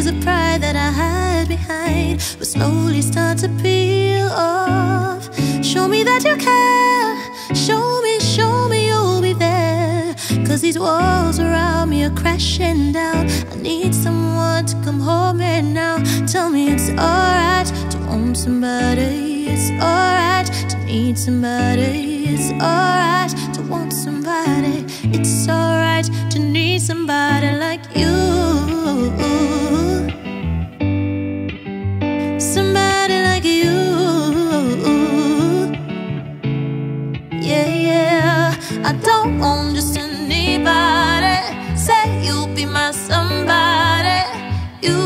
layers of pride that I hide behind will slowly start to peel off. Show me that you care. Show me you'll be there. 'Cause these walls around me are crashing down. I need someone to come hold me now. Tell me it's alright to want somebody. It's alright to need somebody. It's alright to want somebody. It's alright to need somebody like you. Somebody like you. Yeah, yeah. I don't want just anybody. Say you'll be my somebody. You.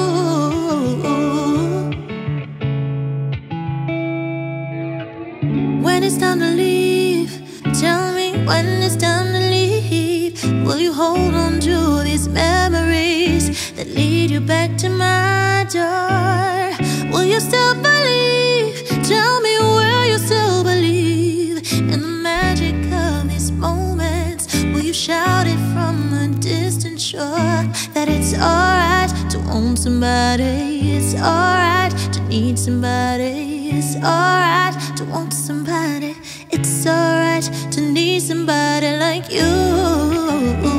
When it's time to leave, tell me when it's time to leave. Will you hold on to these memories that lead you back to my door? Will you still believe? Tell me, will you still believe in the magic of these moments? Will you shout it from a distant shore that it's alright to want somebody? It's alright to need somebody. It's alright to want somebody. It's alright to need somebody like you.